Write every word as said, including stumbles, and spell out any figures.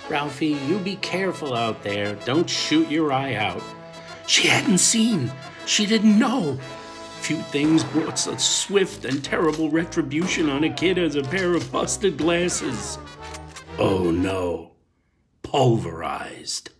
Ralphie, you be careful out there. Don't shoot your eye out. She hadn't seen. She didn't know. Few things brought such swift and terrible retribution on a kid as a pair of busted glasses. Oh no. Pulverized.